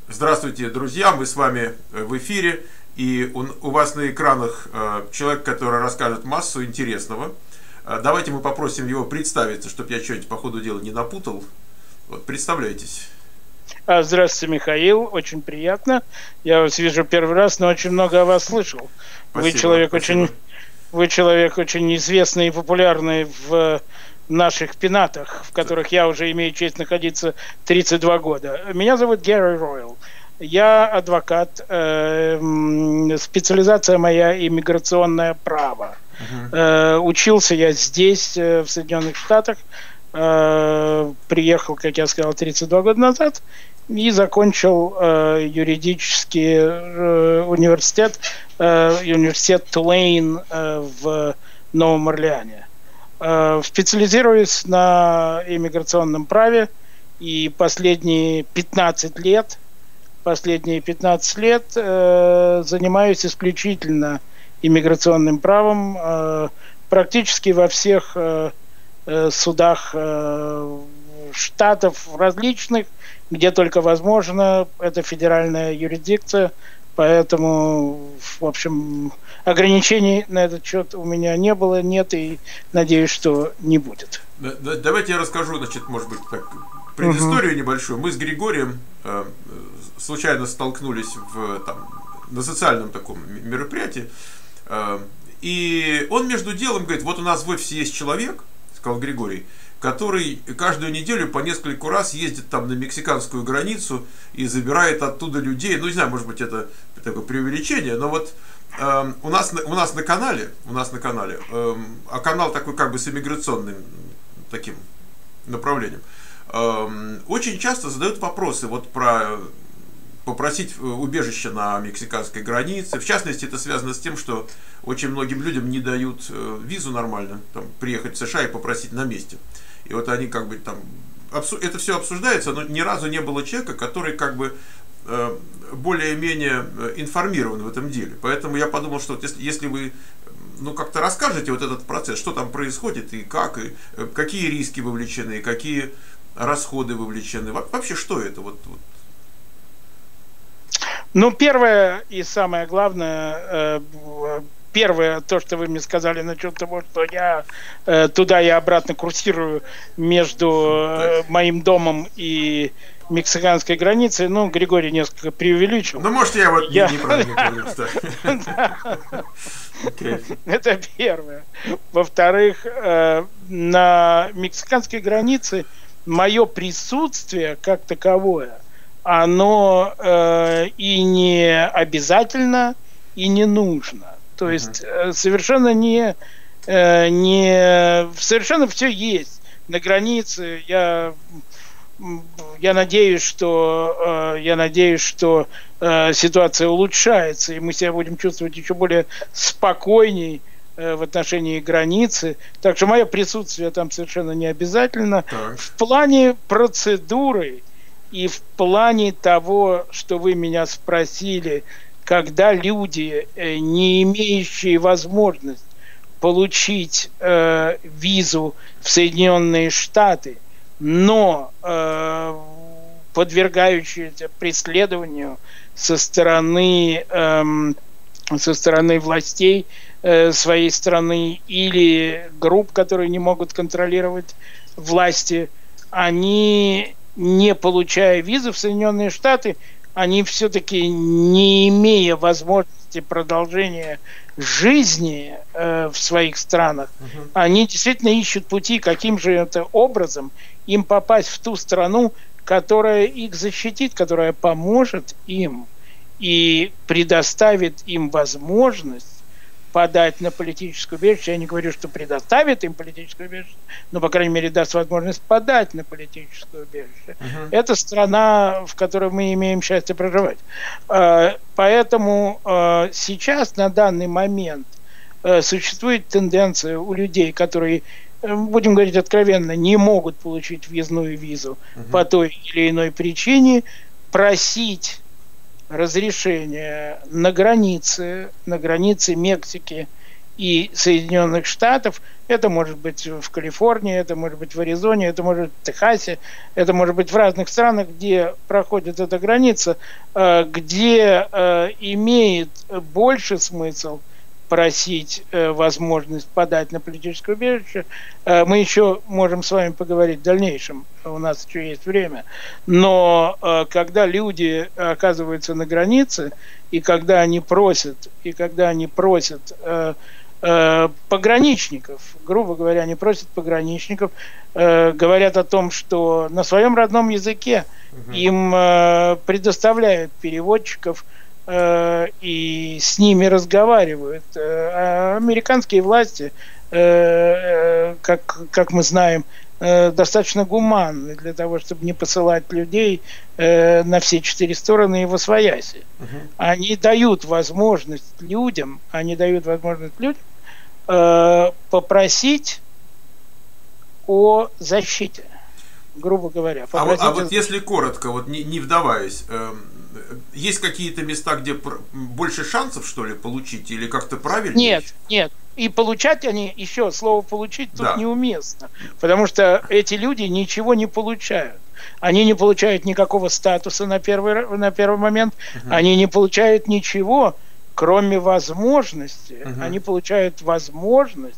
Здравствуйте, друзья, мы с вами в эфире, и у вас на экранах человек, который расскажет массу интересного. Давайте мы попросим его представиться, чтобы я что-нибудь по ходу дела не напутал. Вот, представляйтесь. Здравствуйте, Михаил, очень приятно. Я вас вижу первый раз, но очень много о вас слышал. Спасибо, Вы человек очень известный и популярный в наших пенатах, в которых я уже имею честь находиться 32 года. Меня зовут Гэри Ройл. Я адвокат, специализация моя иммиграционное право. Учился я здесь, в Соединенных Штатах, приехал, как я сказал, 32 года назад и закончил юридический университет Тулейн в Новом Орлеане. Специализируюсь на иммиграционном праве, и последние 15 лет занимаюсь исключительно иммиграционным правом, практически во всех судах штатов различных, где только возможно. Это федеральная юрисдикция, поэтому, в общем, ограничений на этот счет у меня не было, нет, и надеюсь, что не будет. Давайте я расскажу, значит, может быть, так, предысторию небольшую. Мы с Григорием случайно столкнулись на социальном таком мероприятии, и он между делом говорит: вот у нас в офисе есть человек, сказал Григорий, который каждую неделю по нескольку раз ездит там на мексиканскую границу и забирает оттуда людей. Ну, не знаю, может быть, это такое преувеличение, но вот у нас на канале, а канал такой как бы с иммиграционным таким направлением, очень часто задают вопросы вот про попросить убежище на мексиканской границе. В частности, это связано с тем, что очень многим людям не дают визу нормально, там, приехать в США и попросить на месте. И вот они как бы там... Это все обсуждается, но ни разу не было человека, который как бы более-менее информирован в этом деле. Поэтому я подумал, что вот если вы как-то расскажете вот этот процесс, что там происходит и какие риски вовлечены, какие расходы вовлечены. Вообще, что это? Ну, первое и самое главное, то, что вы мне сказали насчет того, что я туда и обратно курсирую между моим домом и мексиканской границей, Григорий несколько преувеличил. Ну, может, я вот неправильно понял. Это первое. Во-вторых, на мексиканской границе мое присутствие как таковое, оно и не обязательно, и не нужно. То есть совершенно совершенно все есть на границе. Я надеюсь, что ситуация улучшается, и мы себя будем чувствовать еще более спокойней в отношении границы. Так что мое присутствие там совершенно не обязательно. Так. В плане процедуры и в плане того, что вы меня спросили, когда люди, не имеющие возможность получить визу в Соединенные Штаты, но подвергающиеся преследованию со стороны властей своей страны или групп, которые не могут контролировать власти, они, не получая визы в Соединенные Штаты, они все-таки, не имея возможности продолжения жизни в своих странах, они действительно ищут пути, каким же это образом им попасть в ту страну, которая их защитит, которая поможет им и предоставит им возможность подать на политическое убежище. Я не говорю, что предоставит им политическое убежище, но, по крайней мере, даст возможность подать на политическое убежище. Это страна, в которой мы имеем счастье проживать. Поэтому сейчас, на данный момент, существует тенденция у людей, которые, будем говорить откровенно, не могут получить въездную визу по той или иной причине, просить разрешение на границе Мексики и Соединенных Штатов. Это может быть в Калифорнии, это может быть в Аризоне, это может быть в Техасе, это может быть в разных странах, где проходит эта граница, где имеет больше смысл просить возможность подать на политическое убежище. Мы еще можем с вами поговорить в дальнейшем, у нас еще есть время. Но когда люди оказываются на границе, и когда они просят пограничников, грубо говоря, они просят пограничников, говорят о том, что на своем родном языке им предоставляют переводчиков, и с ними разговаривают. Американские власти, как мы знаем, достаточно гуманны для того, чтобы не посылать людей на все 4 стороны и восвояси. Они дают возможность людям попросить о защите, грубо говоря. А вот если коротко, вот не вдаваясь, есть какие-то места, где больше шансов, что ли, получить, или как-то правильно? Нет. И получать они, еще слово «получить» тут неуместно, потому что эти люди ничего не получают. Они не получают никакого статуса на первый момент, они не получают ничего, кроме возможности. Они получают возможность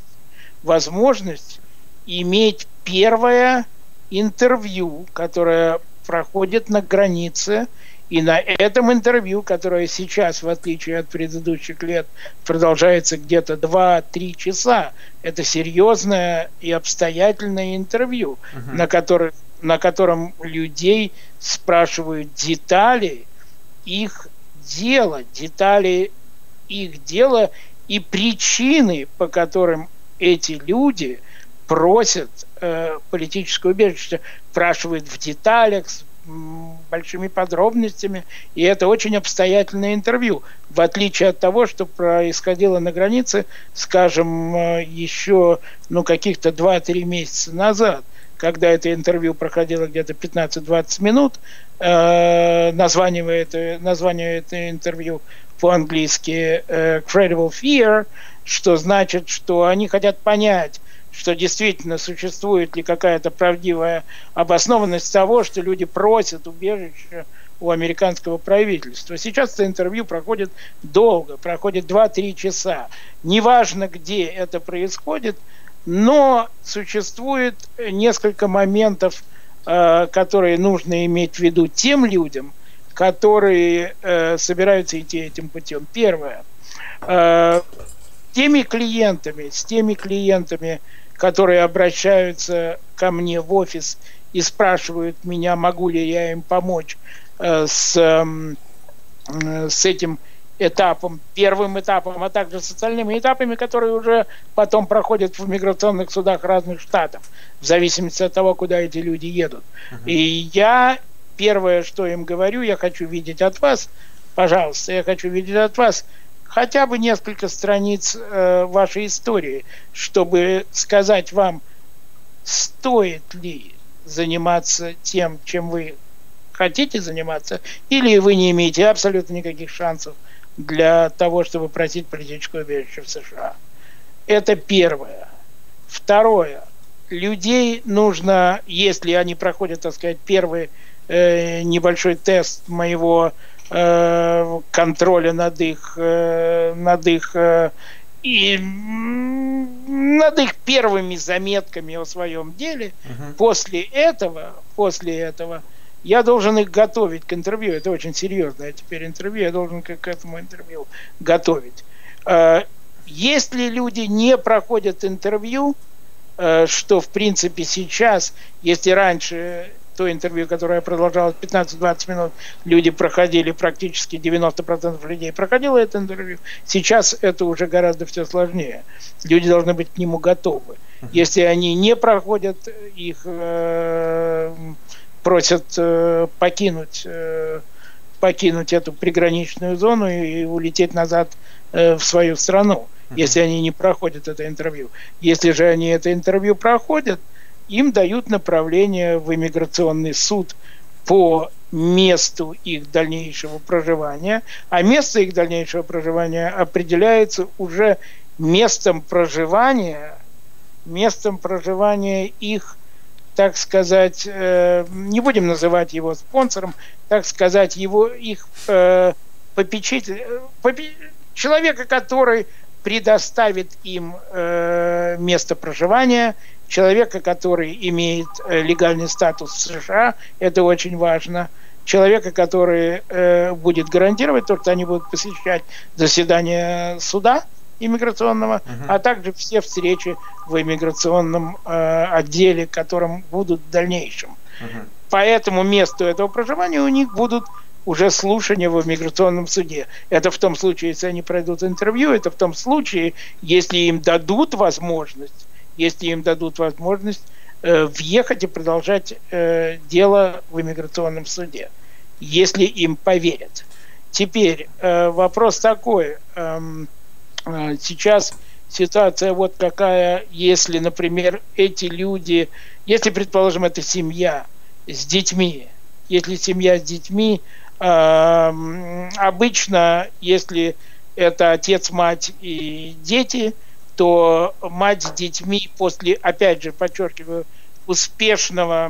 иметь первое интервью, которое проходит на границе. И на этом интервью, которое сейчас, в отличие от предыдущих лет, продолжается где-то 2-3 часа, это серьезное и обстоятельное интервью, на котором людей спрашивают детали их дела и причины, по которым эти люди просят политическое убежище, спрашивают в деталях, с большими подробностями, и это очень обстоятельное интервью, в отличие от того, что происходило на границе, скажем, еще каких-то 2-3 месяца назад, когда это интервью проходило где-то 15-20 минут. Название этого интервью по-английски Credible Fear, что значит, что они хотят понять, что действительно существует ли какая-то правдивая обоснованность того, что люди просят убежища у американского правительства. Сейчас это интервью проходит долго, проходит 2-3 часа. Неважно, где это происходит, но существует несколько моментов, которые нужно иметь в виду тем людям, которые собираются идти этим путем. Первое. С теми клиентами, которые обращаются ко мне в офис и спрашивают меня, могу ли я им помочь с этим этапом, первым этапом, а также с остальными этапами, которые уже потом проходят в миграционных судах разных штатов, в зависимости от того, куда эти люди едут. И я первое, что им говорю, я хочу видеть от вас, пожалуйста, я хочу видеть от вас хотя бы несколько страниц вашей истории, чтобы сказать вам, стоит ли заниматься тем, чем вы хотите заниматься, или вы не имеете абсолютно никаких шансов для того, чтобы просить политическое убежище в США. Это первое. Второе. Людей нужно, если они проходят, так сказать, первый небольшой тест моего контроля над их первыми заметками о своем деле, после этого я должен их готовить к интервью. Это очень серьезное теперь интервью, я должен к этому интервью готовить. Если люди не проходят интервью, что в принципе сейчас, если раньше то интервью, которое продолжалось 15-20 минут, люди проходили, практически 90% людей проходило это интервью. Сейчас это уже гораздо все сложнее. Люди должны быть к нему готовы. Если они не проходят, их просят покинуть эту приграничную зону и улететь назад в свою страну, если они не проходят это интервью. Если же они это интервью проходят, им дают направление в иммиграционный суд по месту их дальнейшего проживания, а место их дальнейшего проживания определяется уже местом проживания их, так сказать, не будем называть его спонсором, так сказать, их попечитель, человека, который предоставит им место проживания, человека, который имеет легальный статус в США, это очень важно, человека, который будет гарантировать то, что они будут посещать заседания суда иммиграционного, а также все встречи в иммиграционном отделе, которым будут в дальнейшем. По этому месту этого проживания у них будут уже слушания в иммиграционном суде. Это в том случае, если они пройдут интервью, это в том случае, если им дадут возможность въехать и продолжать дело в иммиграционном суде, если им поверят. Теперь вопрос такой. Сейчас ситуация вот какая, если, например, эти люди, если, предположим, это семья с детьми, обычно, если это отец, мать и дети, то мать с детьми после, опять же, подчеркиваю, успешного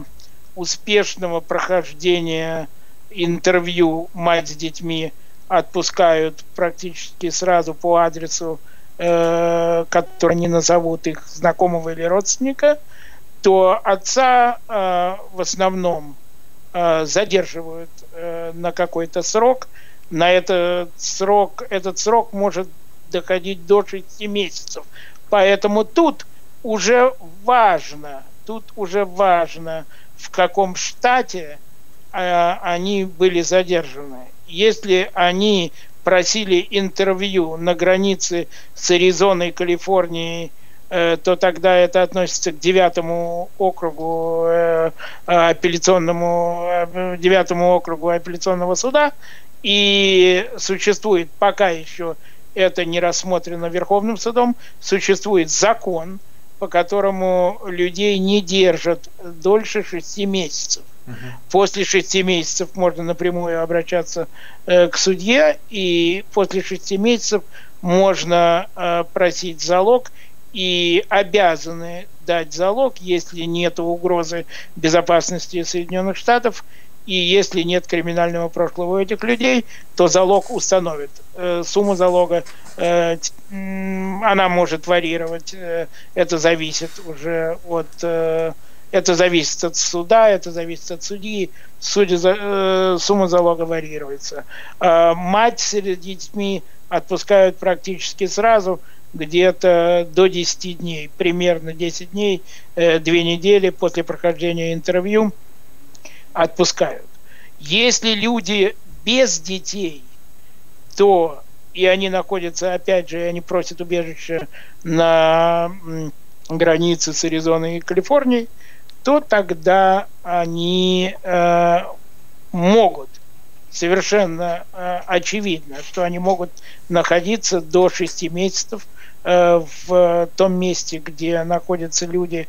прохождения интервью, мать с детьми отпускают практически сразу по адресу, который они назовут, их знакомого или родственника, то отца в основном задерживают на какой-то срок. Этот срок может доходить до 6 месяцев. Поэтому тут уже важно, в каком штате они были задержаны. Если они просили интервью на границе с Аризоной и Калифорнией, то тогда это относится к 9 округу апелляционного суда, и существует, пока еще это не рассмотрено Верховным судом, существует закон, по которому людей не держат дольше 6 месяцев. После 6 месяцев можно напрямую обращаться к судье, и после 6 месяцев можно просить залог, и обязаны дать залог, если нет угрозы безопасности Соединенных Штатов, и если нет криминального прошлого у этих людей, то залог установит. Сумма залога, она может варьировать, это зависит уже от... Это зависит от суда, это зависит от судьи. Сумма залога вариируется. Мать с детьми отпускают практически сразу, где-то до 10 дней, примерно 10 дней, 2 недели после прохождения интервью отпускают. Если люди без детей, то и они находятся, опять же, они просят убежище на границе с Аризоной и Калифорнией, то тогда они могут, совершенно очевидно, что они могут находиться до 6 месяцев в том месте, где находятся люди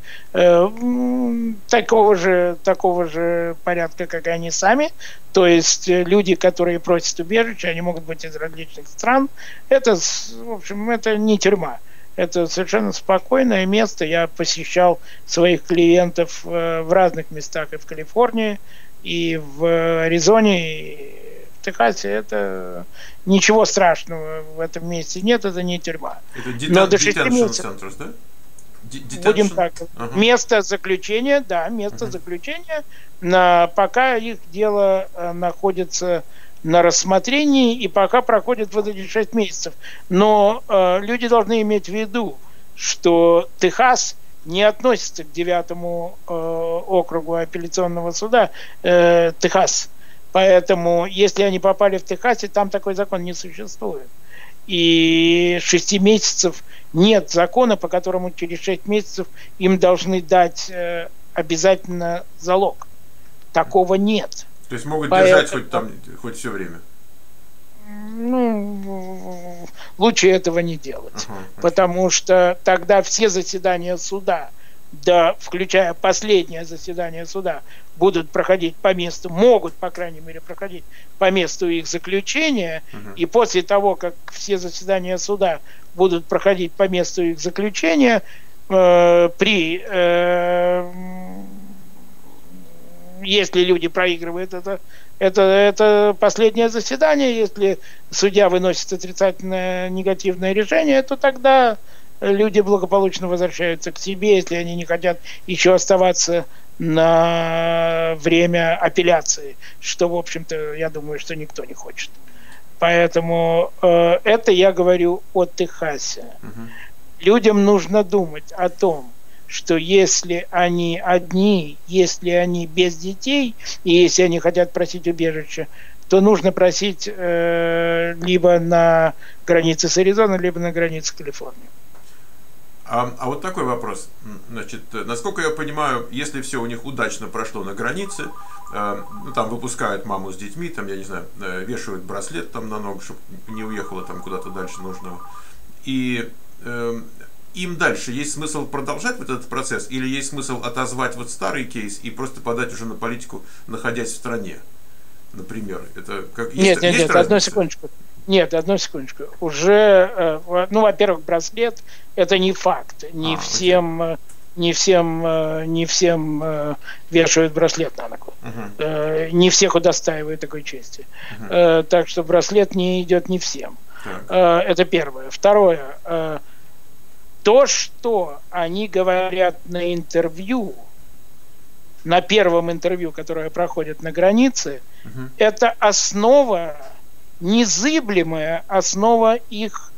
такого же порядка, как и они сами. То есть люди, которые просят убежища, они могут быть из различных стран. Это, в общем, это не тюрьма. Это совершенно спокойное место. Я посещал своих клиентов в разных местах, и в Калифорнии, и в Аризоне, и в Техасе. Это ничего страшного в этом месте нет, это не тюрьма. Это но до 6 месяцев, centers, да? будем так, место заключения, да, заключения, пока их дело находится на рассмотрении, и пока проходит вот эти 6 месяцев. Но люди должны иметь в виду, что Техас не относится к 9 округу апелляционного суда, Техас. Поэтому, если они попали в Техасе, там такой закон не существует. И 6 месяцев нет закона, по которому через 6 месяцев им должны дать обязательно залог. Такого нет. То есть могут держать хоть все время? Лучше этого не делать. Потому что тогда все заседания суда да, включая последнее заседание суда, будут проходить по месту, могут, по крайней мере, проходить по месту их заключения, и после того, как все заседания суда будут проходить по месту их заключения, если люди проигрывают это последнее заседание, если судья выносит отрицательное, негативное решение, то тогда люди благополучно возвращаются к себе, если они не хотят еще оставаться на время апелляции, что, в общем-то, я думаю, что никто не хочет. Поэтому это я говорю о Техасе. Людям нужно думать о том, что если они одни, если они без детей, и если они хотят просить убежище, то нужно просить либо на границе с Аризоной, либо на границе с Калифорнией. А вот такой вопрос. Значит, насколько я понимаю, если все у них удачно прошло на границе, ну, там выпускают маму с детьми, там, я не знаю, вешают браслет там на ногу, чтобы не уехала там куда-то дальше нужного. И им дальше есть смысл продолжать вот этот процесс, или есть смысл отозвать вот старый кейс и просто подать уже на политику, находясь в стране, например? Это как нет, одну секундочку. Нет, одну секундочку. Уже, ну, во-первых, браслет это не факт. Не всем вешают браслет на ногу. Не всех удостаивают такой чести. Так что браслет не идет не всем. Это первое. Второе. То, что они говорят на интервью, на первом интервью, которое проходит на границе, это основа, незыблемая основа их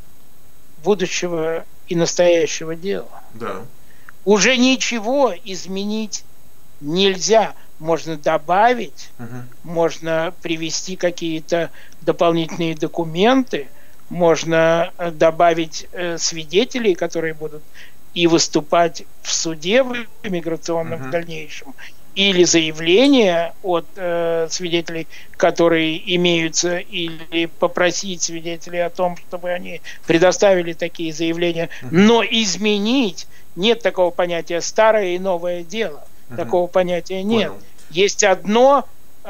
будущего и настоящего дела. Да. Уже ничего изменить нельзя. Можно добавить, можно привести какие-то дополнительные документы, можно добавить свидетелей, которые будут и выступать в суде в иммиграционном в дальнейшем, или заявления от свидетелей, которые имеются, или попросить свидетелей о том, чтобы они предоставили такие заявления. Но изменить нет такого понятия старое и новое дело. Такого понятия нет. Понял. Есть одно,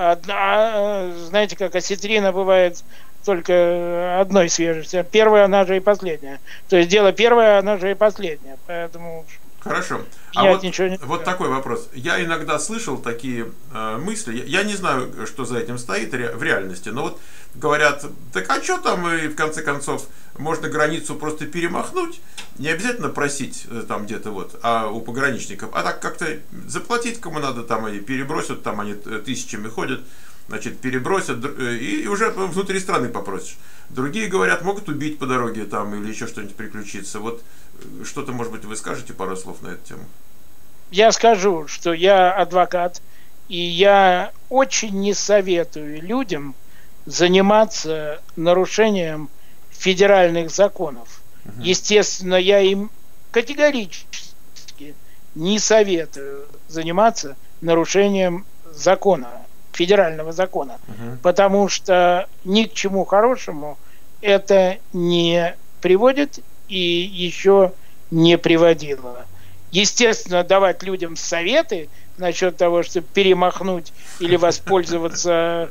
знаете, как осетрина бывает только одной свежести. Первая, она же и последняя. То есть дело первое, она же и последняя. Поэтому... Хорошо. Вот такой вопрос. Я иногда слышал такие мысли. Я не знаю, что за этим стоит в реальности. Но вот говорят, так а что там, и в конце концов можно границу просто перемахнуть, не обязательно просить там где-то вот, у пограничников, а так как-то заплатить кому надо, там они перебросят, там они тысячами ходят, значит, перебросят, и уже внутри страны попросишь. Другие говорят, могут убить по дороге там или еще что-нибудь приключиться. Вот что-то, может быть, вы скажете пару слов на эту тему? Я скажу, что я адвокат, и я очень не советую людям заниматься нарушением федеральных законов. Естественно, я им категорически не советую заниматься нарушением закона, федерального закона, потому что ни к чему хорошему это не приводит и еще не приводило. Естественно, давать людям советы насчет того, чтобы перемахнуть или воспользоваться,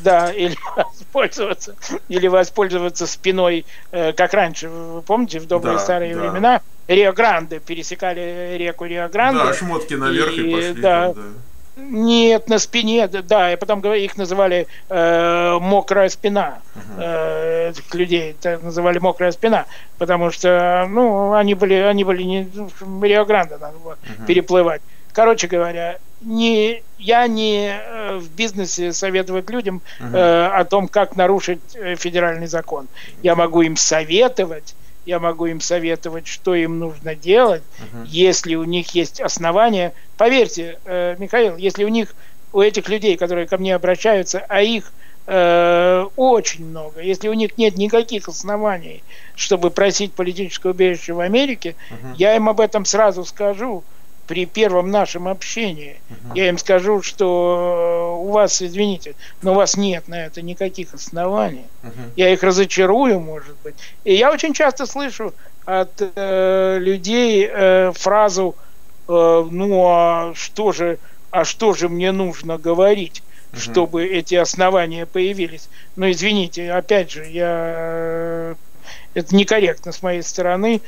или воспользоваться спиной, как раньше, вы помните, в добрые старые времена, Рио-Гранде, пересекали реку Рио-Гранде. Да, шмотки наверх и пошли. Да. Нет, на спине, да, и потом их называли мокрая спина. Этих людей называли мокрая спина, потому что, ну, они были не Рио-Гранде надо было переплывать. Короче говоря, я не в бизнесе советовать людям о том, как нарушить федеральный закон. Я могу им советовать, что им нужно делать, если у них есть основания. Поверьте, Михаил, если у этих людей, которые ко мне обращаются, а их очень много, если у них нет никаких оснований, чтобы просить политическое убежище в Америке, я им об этом сразу скажу при первом нашем общении. Я им скажу, что у вас, извините, но у вас нет на это никаких оснований. Я их разочарую, может быть. И я очень часто слышу от людей фразу ну а что же мне нужно говорить, чтобы эти основания появились? Ну, извините, опять же, это некорректно с моей стороны,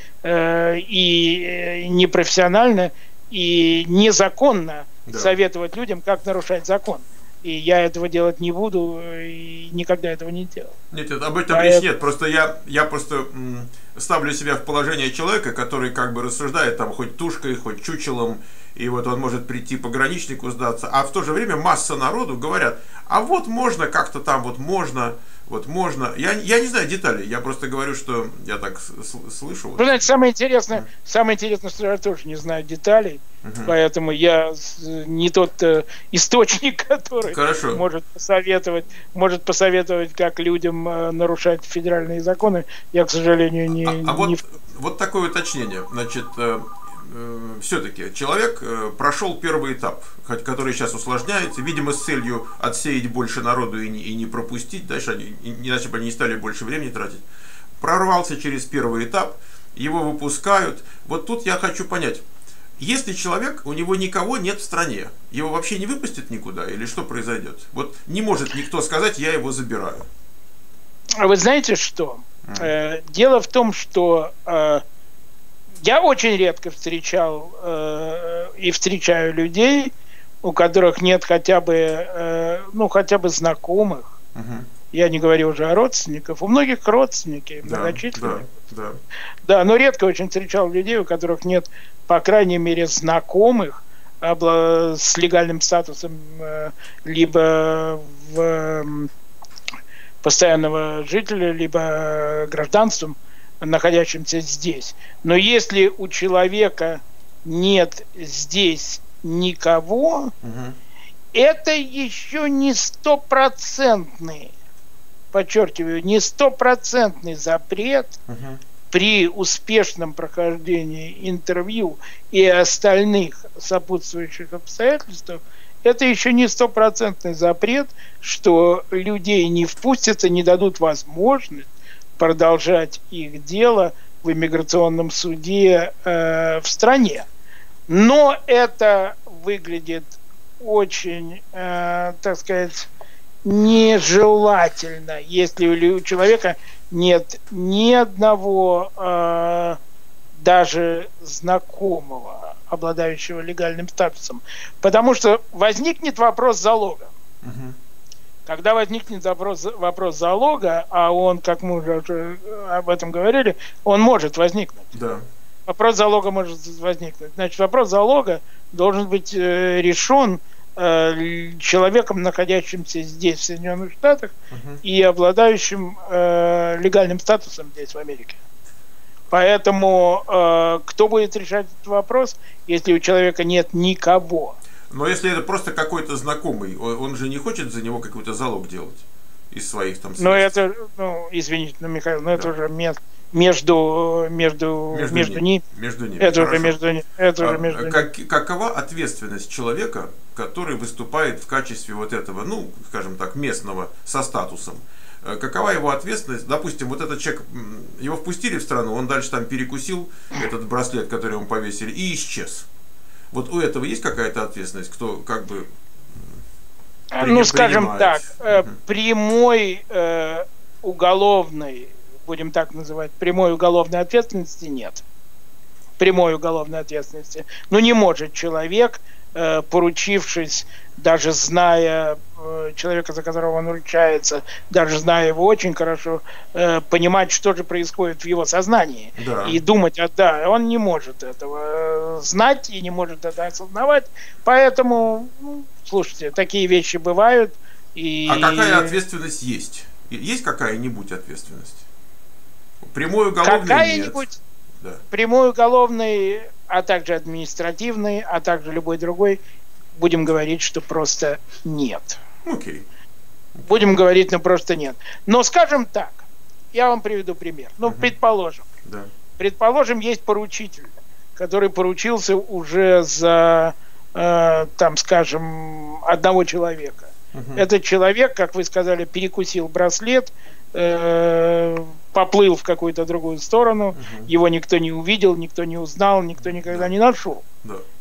и непрофессионально, и незаконно советовать людям, как нарушать закон. И я этого делать не буду, и никогда этого не делал. Нет, об этом речь нет. Просто я просто ставлю себя в положение человека, который как бы рассуждает там хоть тушкой, хоть чучелом, и вот он может прийти пограничнику сдаться, а в то же время масса народу говорят, а вот можно как-то там, вот можно. Я не знаю деталей, я просто говорю, что я так слышу. Вы знаете, самое интересное, что я тоже не знаю деталей, поэтому я не тот источник, который может посоветовать, как людям нарушать федеральные законы. Я, к сожалению, не... Вот такое уточнение. Значит, все-таки человек прошел первый этап, который сейчас усложняется, видимо, с целью отсеять больше народу и не пропустить, дальше иначе бы они не стали больше времени тратить. Прорвался через первый этап, его выпускают. Вот тут я хочу понять, если человек, у него никого нет в стране, его вообще не выпустят никуда, или что произойдет? Вот не может никто сказать, я его забираю. А вы знаете что? Дело в том, что... Я очень редко встречал и встречаю людей, у которых нет хотя бы знакомых. Я не говорю уже о родственниках. У многих родственники многочисленные. Да, но редко очень встречал людей, у которых нет, по крайней мере, знакомых с легальным статусом, либо постоянного жителя, либо гражданством, находящимся здесь. Но если у человека нет здесь никого, это еще не стопроцентный, подчеркиваю, не стопроцентный запрет при успешном прохождении интервью и остальных сопутствующих обстоятельств. Это еще не стопроцентный запрет, что людей не впустят и не дадут возможность продолжать их дело в иммиграционном суде в стране. Но это выглядит очень, так сказать, нежелательно, если у человека нет ни одного даже знакомого, обладающего легальным статусом. Потому что возникнет вопрос залога. Когда возникнет вопрос залога, а он, как мы уже об этом говорили, он может возникнуть. Да. Вопрос залога может возникнуть. Значит, вопрос залога должен быть решен человеком, находящимся здесь, в Соединенных Штатах, и обладающим легальным статусом здесь, в Америке. Поэтому кто будет решать этот вопрос, если у человека нет никого? Но если это просто какой-то знакомый, он же не хочет за него какой-то залог делать из своих там средств. Но это, извините, Михаил, это уже между ними. Это уже между ними. Какова ответственность человека, который выступает в качестве вот этого, ну, скажем так, местного со статусом? Какова его ответственность? Допустим, вот этот человек, его впустили в страну, он дальше там перекусил этот браслет, который ему повесили, и исчез. Вот у этого есть какая-то ответственность, кто как бы скажем так, прямой уголовной, будем так называть, прямой уголовной ответственности нет. Прямой уголовной ответственности. Но не может человек, поручившись, даже зная человека, за которого он ручается, даже зная его очень хорошо, понимать, что же происходит в его сознании. Да. И думать, он не может этого знать и не может это осознавать. Поэтому, слушайте, такие вещи бывают. А какая ответственность есть? Есть какая-нибудь ответственность? Прямой уголовный какая-нибудь нет. Да. Прямой уголовный, а также административный, а также любой другой, будем говорить, что просто нет. Окей. Будем говорить, просто нет. Но скажем так, я вам приведу пример. Предположим. Да. Предположим, есть поручитель, который поручился уже за, скажем, одного человека. Этот человек, как вы сказали, перекусил браслет, поплыл в какую-то другую сторону, его никто не увидел, никто не узнал, никто никогда не нашел. Да.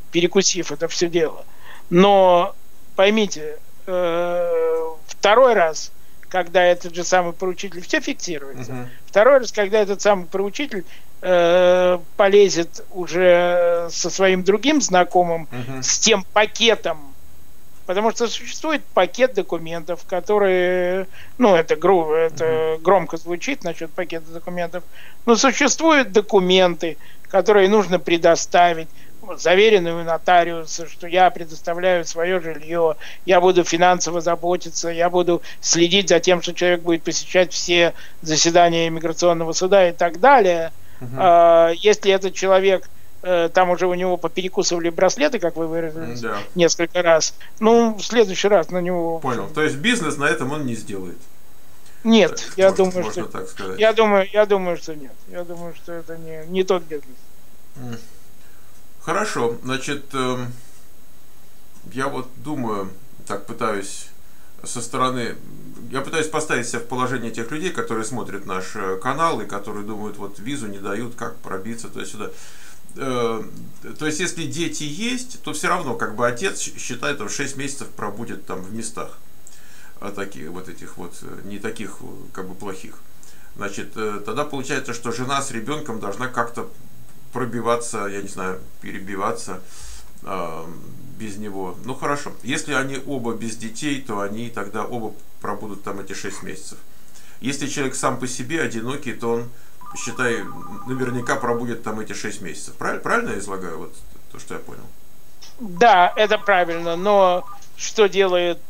перекусив это все дело. Но поймите, второй раз, когда этот же самый поручитель, все фиксируется. Второй раз, когда этот самый поручитель полезет уже со своим другим знакомым с тем пакетом, потому что существует пакет документов, которые, ну, это громко звучит насчет пакета документов, но существуют документы, которые нужно предоставить, заверенные у нотариуса, что я предоставляю свое жилье, я буду финансово заботиться, я буду следить за тем, что человек будет посещать все заседания иммиграционного суда и так далее. Если этот человек, там уже у него поперекусывали браслеты, как вы выразились, несколько раз, ну, в следующий раз на него... Понял. То есть бизнес на этом он не сделает? Нет, так, я можно, думаю, можно что... так сказать. Я думаю, что нет. Я думаю, что это не тот бизнес. Хорошо. Значит, я вот думаю, так пытаюсь со стороны... Я пытаюсь поставить себя в положение тех людей, которые смотрят наш канал и которые думают, вот визу не дают, как пробиться туда-сюда. То есть, если дети есть, то все равно, как бы отец, считай, там 6 месяцев пробудет там в местах таких вот этих вот, не таких как бы плохих. Значит, тогда получается, что жена с ребенком должна как-то пробиваться, я не знаю, перебиваться без него. Ну хорошо, если они оба без детей, то они тогда оба пробудут там эти 6 месяцев. Если человек сам по себе одинокий, то он, считай, наверняка пробудет там эти 6 месяцев. Правильно я излагаю вот то, что я понял? Да, это правильно, но что делают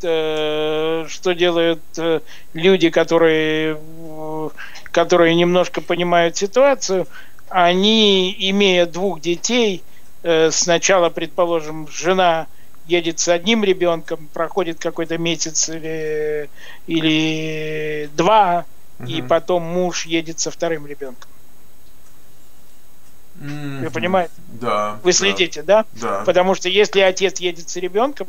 люди, которые немножко понимают ситуацию? Они, имея 2 детей, сначала, предположим, жена едет с одним ребенком, проходит какой-то месяц или 2, и потом муж едет со 2-м ребенком. Вы понимаете? Да. Вы следите, да? Да. Потому что если отец едет с ребенком,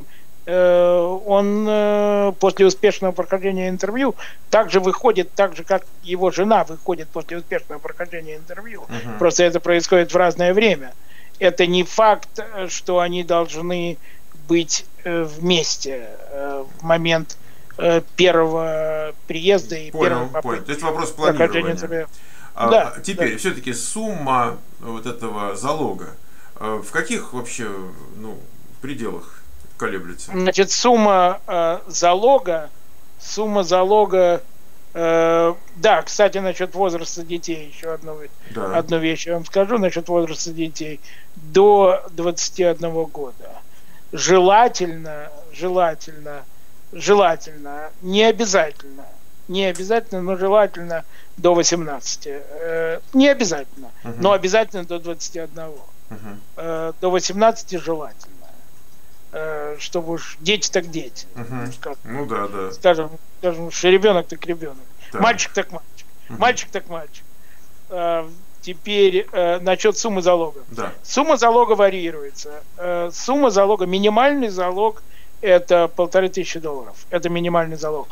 он после успешного прохождения интервью также выходит, так же как его жена выходит после успешного прохождения интервью. Просто это происходит в разное время. Это не факт, что они должны быть вместе в момент первого приезда и первого попытки. То есть вопрос планирования. Да, теперь все-таки сумма вот этого залога в каких вообще пределах колеблется? Значит, сумма залога, да, кстати, насчет возраста детей, еще одну вещь я вам скажу насчет возраста детей. До 21 года. Желательно, не обязательно, но желательно до 18. Не обязательно, но обязательно до 21. До 18 желательно. Чтобы уж дети так дети. Ну да. Скажем, что ребенок так ребенок. Да. Мальчик так мальчик. Мальчик так мальчик. Теперь насчет суммы залога. Да. Сумма залога варьируется. Сумма залога, минимальный залог это $1500. Это минимальный залог.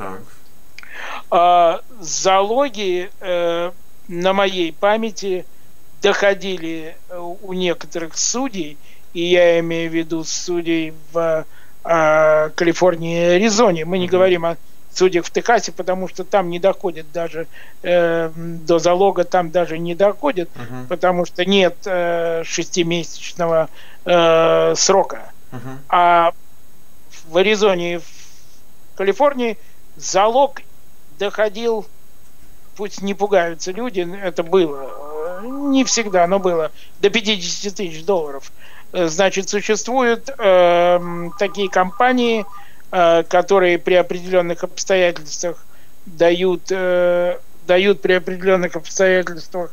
Так. Залоги на моей памяти доходили у некоторых судей, и я имею в виду судей в Калифорнии и Аризоне. Мы не говорим о судьях в Техасе, потому что там не доходит даже до залога, там даже не доходит, потому что нет 6-месячного срока. А в Аризоне и в Калифорнии залог доходил, пусть не пугаются люди, это было, не всегда, но было, до $50 000. Значит, существуют такие компании, которые при определенных обстоятельствах дают при определенных обстоятельствах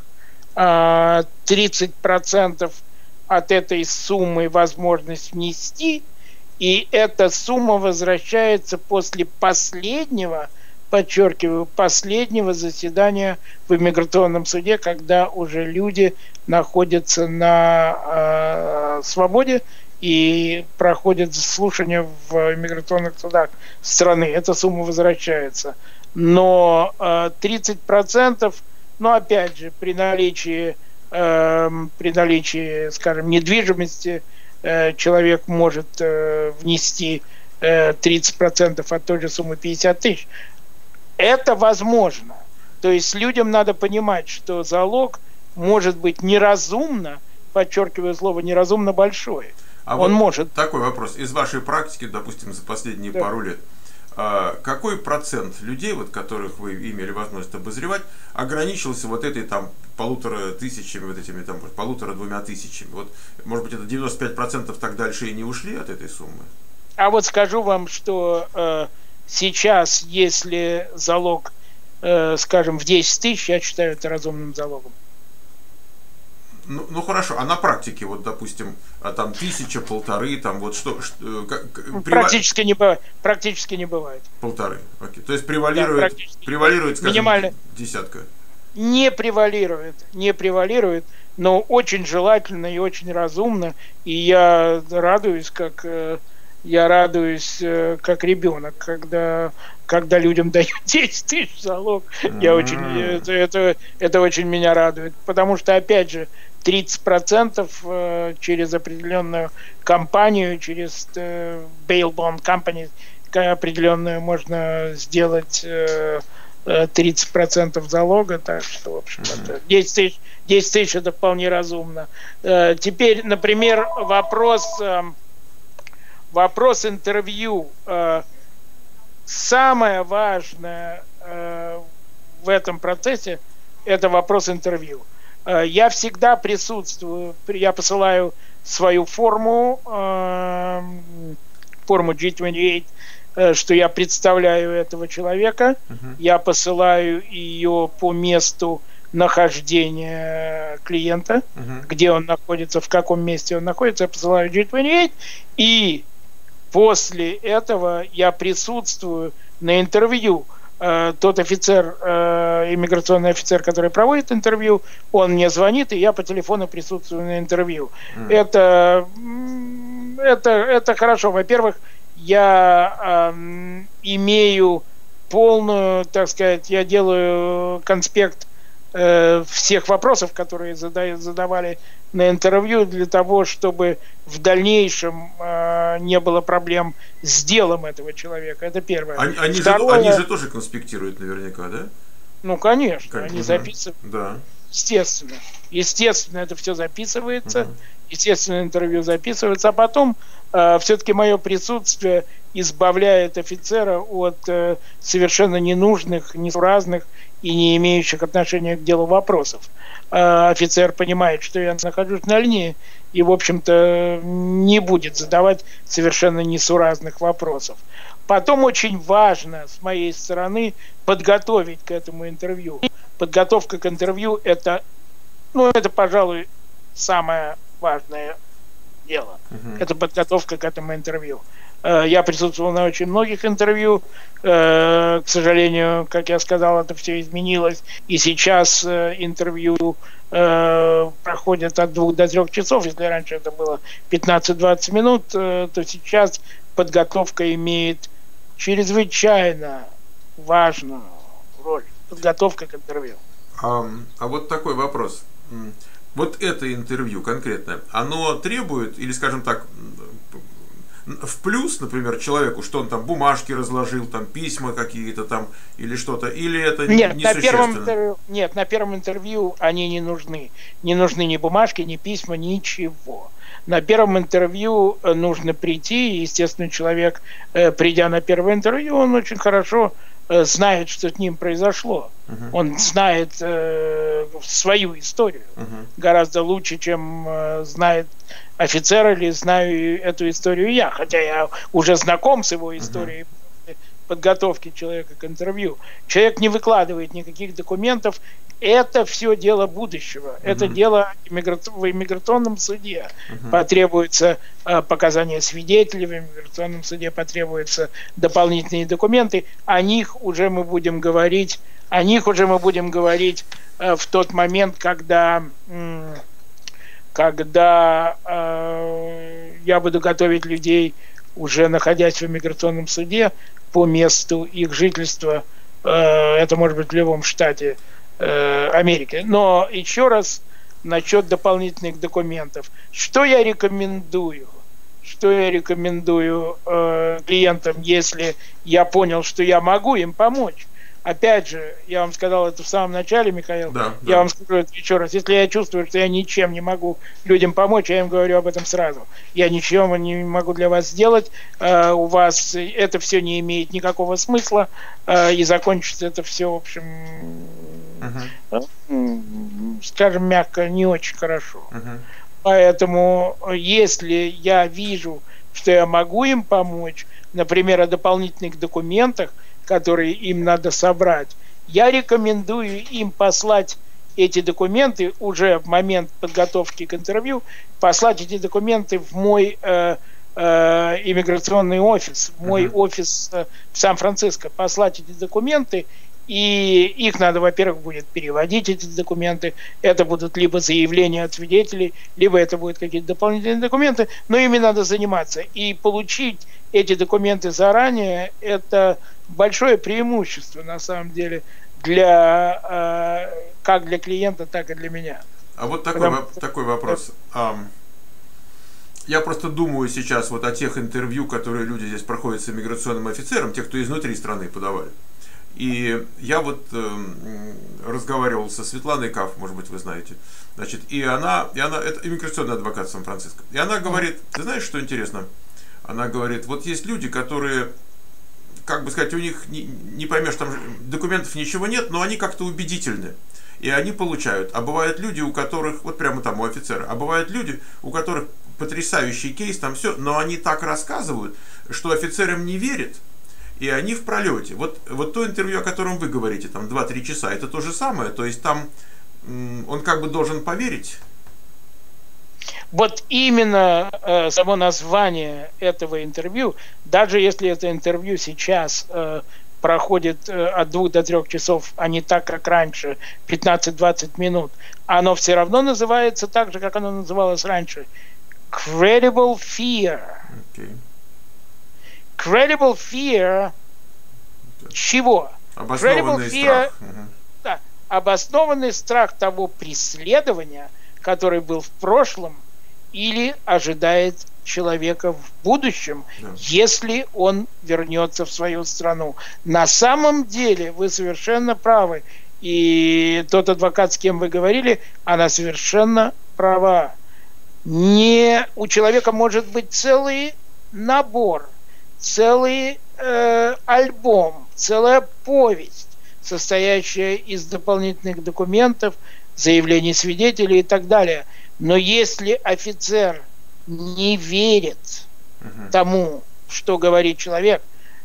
30% от этой суммы возможность внести, и эта сумма возвращается после последнего, подчеркиваю, последнего заседания в иммиграционном суде, когда уже люди находятся на свободе и проходят слушания в иммиграционных судах страны. Эта сумма возвращается. Но 30%, но опять же, при наличии, скажем, недвижимости, человек может внести 30% от той же суммы 50 тысяч. Это возможно. То есть людям надо понимать, что залог может быть неразумно, подчеркиваю слово неразумно, большой. А он вот может. Такой вопрос. Из вашей практики, допустим, за последние пару лет, какой процент людей, вот, которых вы имели возможность обозревать, ограничился вот этой там 1500, вот этими там 1500-2000? Вот, может быть, это 95% так дальше и не ушли от этой суммы? А вот скажу вам, что сейчас, если залог, скажем, в 10 тысяч, я считаю это разумным залогом. Ну хорошо, а на практике, вот, допустим, там 1000, 1500, там вот что практически не бывает. Практически не бывает. 1500, окей. То есть превалирует, скажем, минимально. Десятка. Не превалирует, но очень желательно и очень разумно. И я радуюсь, как ребенок, когда людям дают 10 тысяч залог. Это очень меня радует. Потому что, опять же, 30% через определенную компанию, через bail bond company определенную можно сделать 30% залога, так что, в общем, это 10 тысяч это вполне разумно. Теперь, например, вопрос интервью. Самое важное в этом процессе – это вопрос интервью. Я всегда присутствую, я посылаю свою форму G28, что я представляю этого человека, я посылаю ее по месту нахождения клиента, где он находится, в каком месте он находится, я посылаю G28, и после этого я присутствую на интервью. Тот офицер, иммиграционный офицер, который проводит интервью, он мне звонит, и я по телефону присутствую на интервью. Это хорошо. Во-первых, я имею полную, так сказать, я делаю конспект всех вопросов, которые задавали на интервью, для того, чтобы в дальнейшем не было проблем с делом этого человека. Это первое. Они же тоже конспектируют наверняка, да? Ну, конечно. Они записывают. Да. Естественно, это все записывается. Естественно, интервью записывается. А потом все-таки мое присутствие избавляет офицера от совершенно ненужных, несуразных и не имеющих отношения к делу вопросов. Офицер понимает, что я нахожусь на линии и, в общем-то, не будет задавать совершенно несуразных вопросов. Потом очень важно с моей стороны подготовить к этому интервью. Подготовка к интервью – это, пожалуй, самое важное дело. Это подготовка к этому интервью. Я присутствовал на очень многих интервью. К сожалению, как я сказал, это все изменилось. И сейчас интервью проходят от 2 до 3 часов. Если раньше это было 15-20 минут, то сейчас подготовка имеет чрезвычайно важную роль. Подготовка к интервью. А вот такой вопрос. Вот это интервью конкретно, оно требует, или, скажем так, в плюс, например, человеку, что он там бумажки разложил, там письма какие-то там или что-то, или это несущественно? Нет, на первом интервью они не нужны. Не нужны ни бумажки, ни письма, ничего. На первом интервью нужно прийти, и, естественно, человек, придя на первое интервью, он очень хорошо знает, что с ним произошло. Он знает свою историю гораздо лучше, чем знает офицер или знаю эту историю я. Хотя я уже знаком с его историей подготовки человека к интервью. Человек не выкладывает никаких документов. Это все дело будущего. Это дело в иммиграционном суде. Потребуются показания свидетелей, в иммиграционном суде потребуются дополнительные документы. О них уже мы будем говорить в тот момент, когда я буду готовить людей, уже находясь в иммиграционном суде, по месту их жительства. Это может быть в любом штате Америки. Но еще раз насчет дополнительных документов. Что я рекомендую? что я рекомендую клиентам, если я понял, что я могу им помочь. Опять же, я вам сказал это в самом начале, Михаил, я вам скажу это еще раз. Если я чувствую, что я ничем не могу людям помочь, я им говорю об этом сразу. Я ничего не могу для вас сделать, у вас это все не имеет никакого смысла, и закончится это все, в общем, скажем мягко, не очень хорошо. Поэтому, если я вижу, что я могу им помочь, например, о дополнительных документах, которые им надо собрать, я рекомендую им послать эти документы уже в момент подготовки к интервью, послать эти документы в мой иммиграционный офис, в мой офис в Сан-Франциско, послать эти документы, и их надо, во-первых, будет переводить, эти документы, это будут либо заявления от свидетелей, либо это будут какие-то дополнительные документы, но ими надо заниматься. И получить эти документы заранее – это большое преимущество, на самом деле, для, как для клиента, так и для меня. А вот такой вопрос. Я просто думаю сейчас вот о тех интервью, которые люди здесь проходят с иммиграционным офицером, тех, кто изнутри страны подавали. И я вот разговаривал со Светланой Каф, может быть, вы знаете. Значит, и она это иммиграционный адвокат Сан-Франциско. И она говорит, ты знаешь, что интересно? Она говорит, вот есть люди, которые, как бы сказать, у них не поймешь, там документов ничего нет, но они как-то убедительны. И они получают. А бывают люди, у которых, вот прямо там у офицера, а бывают люди, у которых потрясающий кейс, там все, но они так рассказывают, что офицер им не верит. И они в пролете. Вот то интервью, о котором вы говорите, там 2-3 часа, это то же самое. То есть там он как бы должен поверить. Вот именно само название этого интервью, даже если это интервью сейчас проходит от 2 до 3 часов, а не так, как раньше, 15-20 минут, оно все равно называется так же, как оно называлось раньше. Credible Fear. Okay. Credible fear чего? Обоснованный страх. Да, обоснованный страх того преследования, который был в прошлом или ожидает человека в будущем, если он вернется в свою страну. На самом деле вы совершенно правы. И тот адвокат, с кем вы говорили, она совершенно права. У человека может быть целый набор, целый альбом, целая повесть, состоящая из дополнительных документов, заявлений свидетелей и так далее. Но если офицер не верит тому, что говорит человек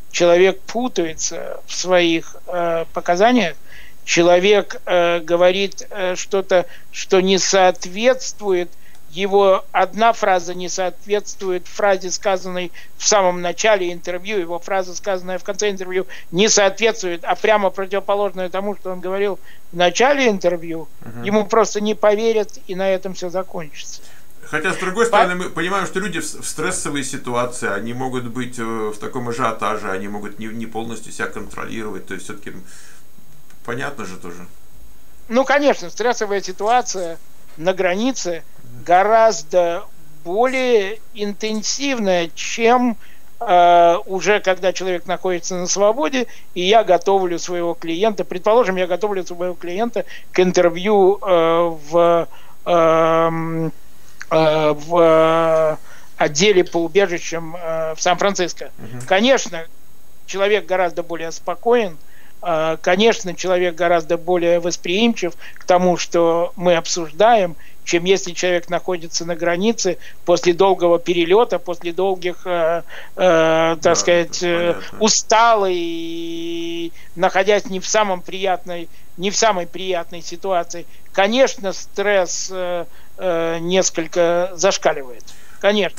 путается в своих показаниях, человек говорит что-то, что не соответствует. Его одна фраза не соответствует фразе, сказанной в самом начале интервью, его фраза, сказанная в конце интервью, не соответствует, а прямо противоположная тому, что он говорил в начале интервью, ему просто не поверят, и на этом все закончится. Хотя, с другой стороны, мы понимаем, что люди в стрессовой ситуации, они могут быть в таком ажиотаже, они могут не полностью себя контролировать, то есть все-таки понятно же тоже. Ну, конечно, стрессовая ситуация на границе гораздо более интенсивная, чем уже когда человек находится на свободе, и я готовлю своего клиента, предположим, я готовлю своего клиента к интервью в отделе по убежищам в Сан-Франциско. Конечно, человек гораздо более спокоен, конечно, человек гораздо более восприимчив к тому, что мы обсуждаем, чем если человек находится на границе после долгого перелета, после долгих, так сказать, усталый, и находясь не в самой приятной ситуации. Конечно, стресс несколько зашкаливает. Конечно.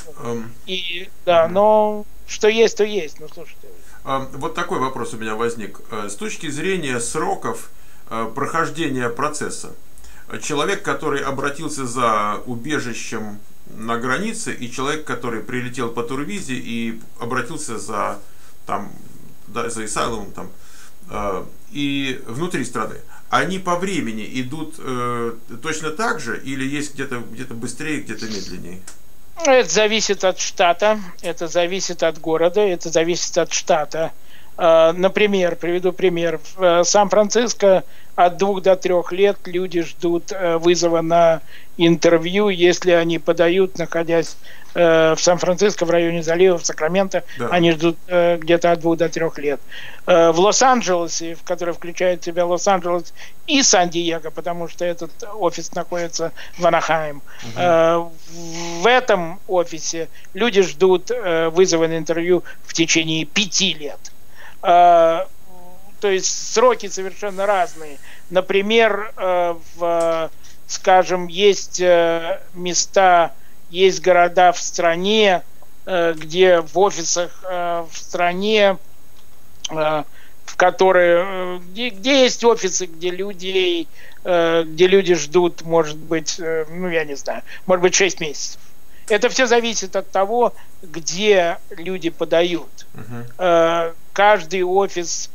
Но что есть, то есть. Ну, слушайте. Вот такой вопрос у меня возник. С точки зрения сроков прохождения процесса, человек, который обратился за убежищем на границе, и человек, который прилетел по турвизе и обратился за asylum, и внутри страны, они по времени идут точно так же, или есть где-то быстрее, где-то медленнее? Это зависит от штата, это зависит от города, это зависит от штата. Например, приведу пример. В Сан-Франциско от 2 до 3 лет люди ждут вызова на интервью, если они подают, находясь в Сан-Франциско, в районе залива, в Сакраменто, да. Они ждут где-то от 2 до 3 лет. В Лос-Анджелесе, в который включает в себя Лос-Анджелес и Сан-Диего, потому что этот офис находится в Анахайм. В этом офисе люди ждут вызова на интервью в течение 5 лет. То есть сроки совершенно разные. Например, скажем, есть места, есть города в стране, где в офисах в стране, в которые, где есть офисы, где люди ждут, может быть, ну я не знаю, может быть 6 месяцев. Это все зависит от того, где люди подают. Каждый офис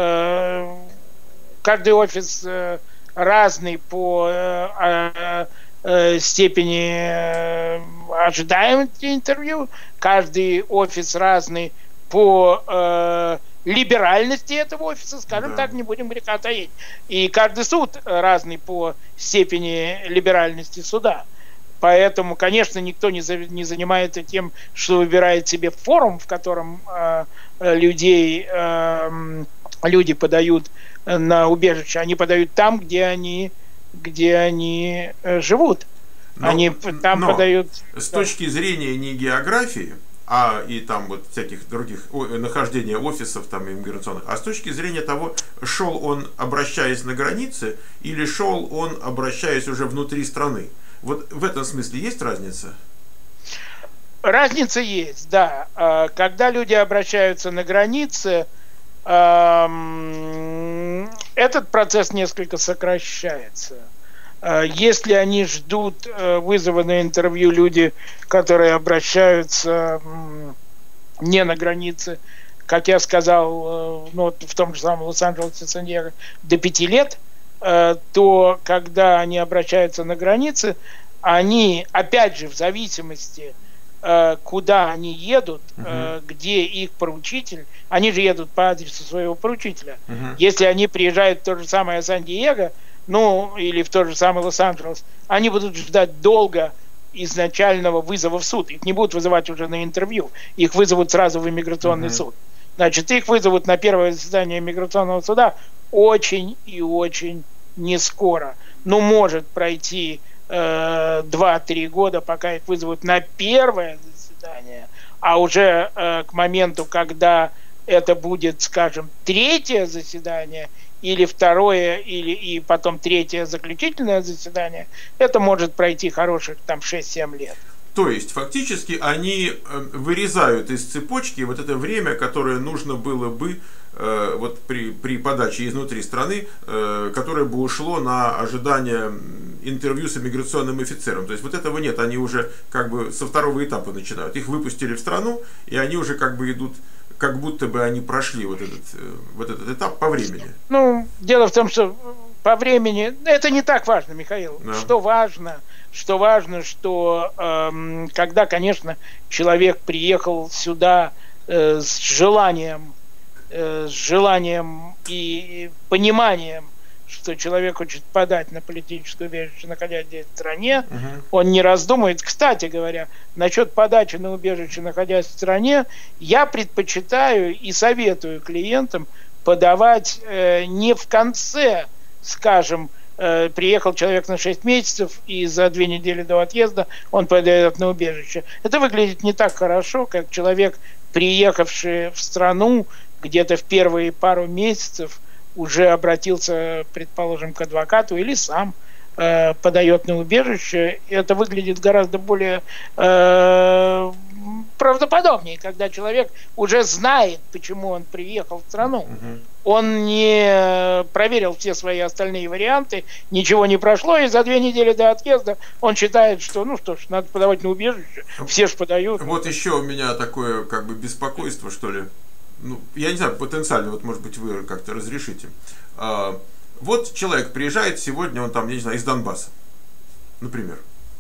разный по степени ожидаемости интервью, каждый офис разный по либеральности этого офиса, скажем так, не будем греха таить. И каждый суд разный по степени либеральности суда. Поэтому, конечно, никто не занимается тем, что выбирает себе форум, в котором люди подают на убежище. Они подают там, где они живут. Они там подают... С точки зрения не географии, а и там вот всяких других нахождения офисов там иммиграционных, а с точки зрения того, шел он, обращаясь на границе, или шел он, обращаясь уже внутри страны. Вот в этом смысле есть разница? Разница есть, да. Когда люди обращаются на границе, этот процесс несколько сокращается. Если они ждут вызова на интервью, люди, которые обращаются не на границе, как я сказал, ну, в том же самом Лос-Анджелесе, Сан-Диего, до 5 лет, то когда они обращаются на границе, они, опять же, в зависимости, куда они едут, где их поручитель, они же едут по адресу своего поручителя. Если они приезжают в то же самое Сан-Диего, ну, или в тот же самый Лос-Анджелес, они будут ждать долго изначального вызова в суд. Их не будут вызывать уже на интервью, их вызовут сразу в иммиграционный суд. Значит, их вызовут на первое заседание иммиграционного суда очень и очень не скоро. Ну, может пройти 2-3 года, пока их вызовут на первое заседание, а уже к моменту, когда это будет, скажем, 3-е заседание, или 2-е, и потом 3-е заключительное заседание, это может пройти хороших там 6-7 лет. То есть, фактически, они вырезают из цепочки вот это время, которое нужно было бы вот при подаче изнутри страны, которое бы ушло на ожидание интервью с иммиграционным офицером. То есть, вот этого нет, они уже как бы со 2-го этапа начинают. Их выпустили в страну, и они уже как бы идут, как будто бы они прошли вот этот этап по времени. Ну, дело в том, что по времени это не так важно, Михаил. Да. Что важно, что когда, конечно, человек приехал сюда с желанием и пониманием, что человек хочет подать на политическое убежище, находясь здесь в стране, он не раздумывает. Кстати говоря, насчет подачи на убежище, находясь в стране, я предпочитаю и советую клиентам подавать не в конце, скажем, приехал человек на 6 месяцев, и за 2 недели до отъезда он подает на убежище. Это выглядит не так хорошо, как человек, приехавший в страну, где-то в первые пару месяцев уже обратился, предположим, к адвокату или сам подает на убежище. Это выглядит гораздо более правдоподобнее, когда человек уже знает, почему он приехал в страну. Он не проверил все свои остальные варианты, ничего не прошло, и за 2 недели до отъезда он считает, что, ну что ж, надо подавать на убежище, все ж подают. Вот еще у меня такое как бы беспокойство, что ли. Ну, я не знаю, потенциально, вот может быть вы как-то разрешите. Вот человек приезжает сегодня, он там, я не знаю, из Донбасса, например.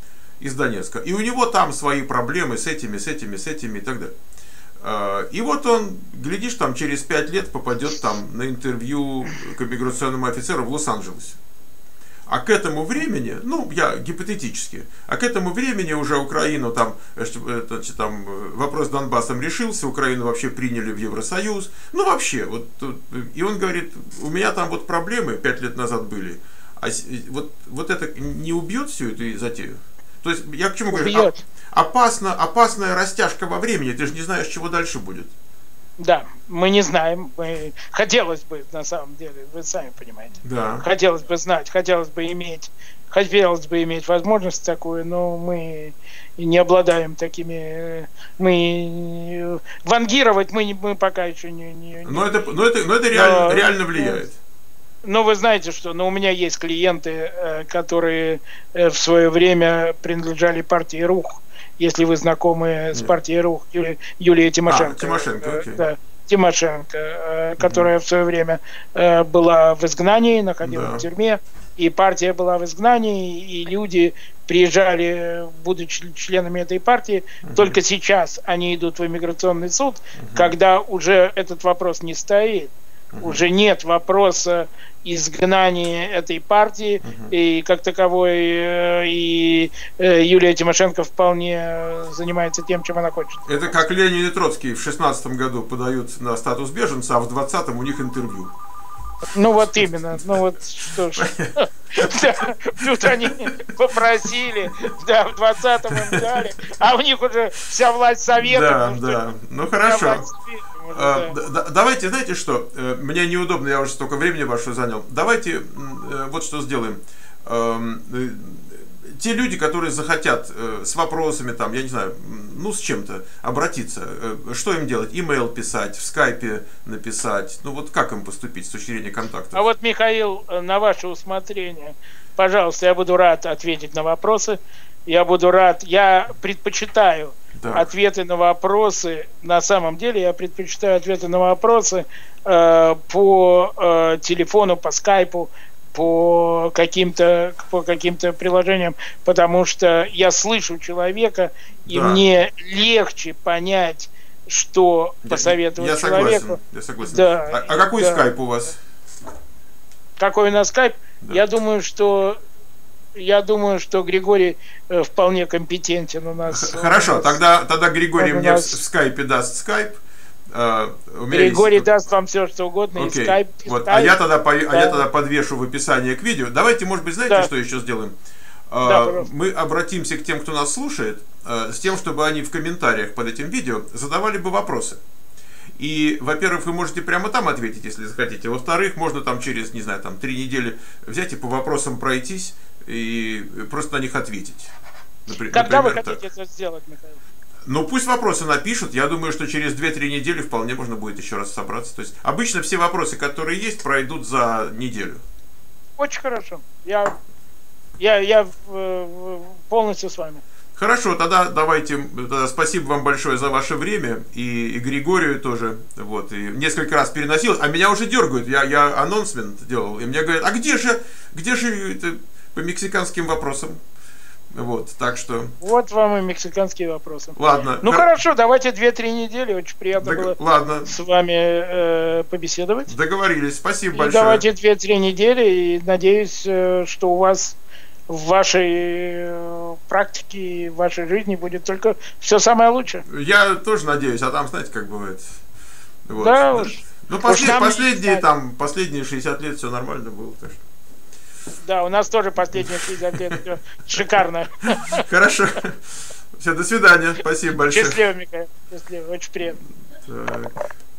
из Донецка. И у него там свои проблемы с этими и так далее. И вот он, глядишь, там через 5 лет попадет там на интервью к иммиграционному офицеру в Лос-Анджелесе. А к этому времени, ну, я гипотетически, а к этому времени уже Украину там, значит, там вопрос с Донбассом решился, Украину вообще приняли в Евросоюз. Ну, вообще, вот, и он говорит, у меня там вот проблемы 5 лет назад были, а вот это не убьет всю эту затею? То есть, я к чему говорю? Опасная растяжка во времени, ты же не знаешь, чего дальше будет. Да, мы не знаем. Хотелось бы, на самом деле, вы сами понимаете. Да. Хотелось бы знать, хотелось бы иметь возможность такую, но мы не обладаем такими. Мы вангировать мы пока еще не. Но это реально влияет. Но вы знаете, что у меня есть клиенты, которые в свое время принадлежали партии РУХ. Если вы знакомы с партией РУХ, Юлия Тимошенко. Тимошенко, окей. Да, Тимошенко, которая в свое время была в изгнании, находилась в тюрьме, и партия была в изгнании, и люди приезжали, будучи членами этой партии, только сейчас они идут в иммиграционный суд, когда уже этот вопрос не стоит. Уже нет вопроса изгнания этой партии, и как таковой и Юлия Тимошенко вполне занимается тем, чем она хочет. Это как Ленин и Троцкий в 16 году подают на статус беженца, а в 20-м у них интервью. Ну вот именно, ну вот что ж. Тут они попросили, да, в 20-м им дали, а у них уже вся власть совета. Да, ну хорошо. Давайте, знаете что, мне неудобно, я уже столько времени вашего занял. Давайте вот что сделаем. Те люди, которые захотят с вопросами, там, я не знаю, ну с чем-то обратиться, что им делать? Имейл писать, в скайпе написать, ну вот как им поступить с точки зрения контакта? А вот, Михаил, на ваше усмотрение, пожалуйста, я буду рад ответить на вопросы, я предпочитаю ответы на вопросы, на самом деле я предпочитаю ответы на вопросы по телефону, по скайпу, по каким-то приложениям, потому что я слышу человека, и мне легче понять, что посоветовать человеку. Я согласен. Да, а какой скайп у вас? Какой у нас скайп? Да. Я думаю, что Григорий вполне компетентен у нас. Хорошо, тогда Григорий мне в скайпе даст скайп. Григорий даст вам все, что угодно, и скайп. Вот. А я тогда подвешу в описании к видео. Давайте, может быть, знаете, что еще сделаем? Мы обратимся к тем, кто нас слушает, с тем, чтобы они в комментариях под этим видео задавали бы вопросы. И, во-первых, вы можете прямо там ответить, если захотите. Во-вторых, можно там через, не знаю, там 3 недели взять и по вопросам пройтись и просто на них ответить. Когда вы хотите это сделать, Михаил? Ну, пусть вопросы напишут. Я думаю, что через 2-3 недели вполне можно будет еще раз собраться. То есть, обычно все вопросы, которые есть, пройдут за неделю. Очень хорошо. Я полностью с вами. Хорошо, тогда спасибо вам большое за ваше время. И Григорию тоже. Вот, и несколько раз переносил. А меня уже дергают. Я анонсмент делал. И мне говорят, а где же это по мексиканским вопросам? Вот, так что... Вот вам и мексиканские вопросы. Ладно. Ну хорошо, давайте 2-3 недели. Очень приятно было с вами побеседовать. Договорились. Спасибо большое. Давайте 2-3 недели. И надеюсь, что у вас в вашей практике, в вашей жизни будет только все самое лучшее. Я тоже надеюсь, а там, знаете, как бывает. Вот. Да уж. Ну, последние 60 лет все нормально было. Так что... Да, у нас тоже последние 60 лет все шикарно. Хорошо. Все, до свидания. Спасибо большое. Счастливо, Михаил. Счастливо. Очень приятно. Так.